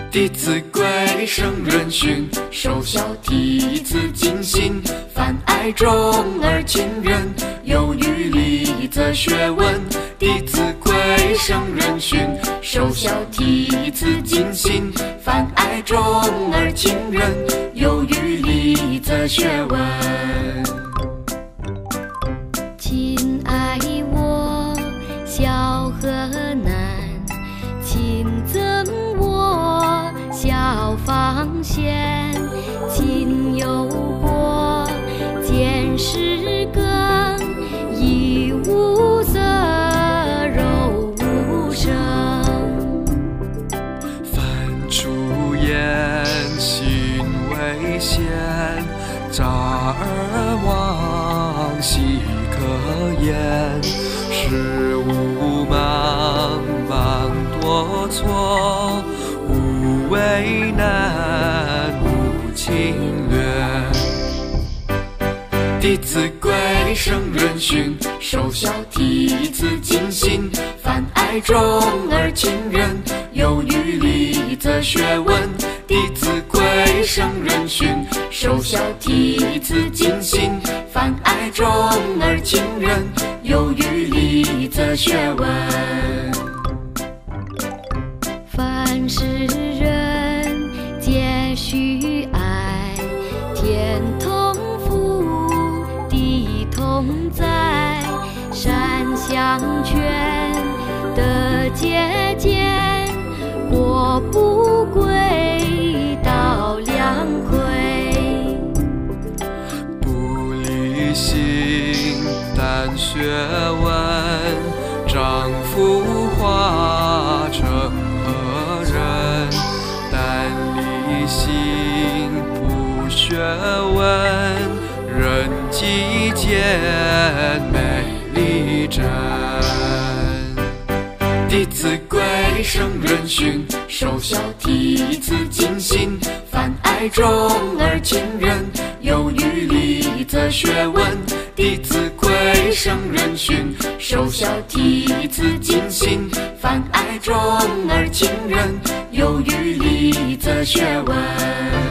弟子规，圣人训，首孝悌，自谨心。泛爱众而亲仁，有余力则学问。弟子规，圣人训，首孝悌，自谨心。泛爱众而亲仁，有余力则学问。 亲爱我，孝和难，亲憎我，效仿贤。亲有过，见识更，一无色，柔无声。 凡出言，信为先，诈而妄，奚可言？事无忙，忙多错，无为难，无侵略。弟子规，圣人训，首孝悌，自谨心。泛爱众而亲仁，有余力则学问。弟子规，圣人训，首孝悌，自谨心。泛爱众而亲仁，有余力则学问。 凡是人皆须爱，天同覆，地同载。善相劝，德节俭，国不贵，道两亏。 不理性，但学问，丈夫化成何人？但理性，不学问，人极简，美丽真。弟子规，圣人训，首孝悌，自谨心。泛爱众而亲仁，有余力则学问。弟子规，圣人训，首孝悌，自谨心。泛爱众而亲仁，有余力则学问。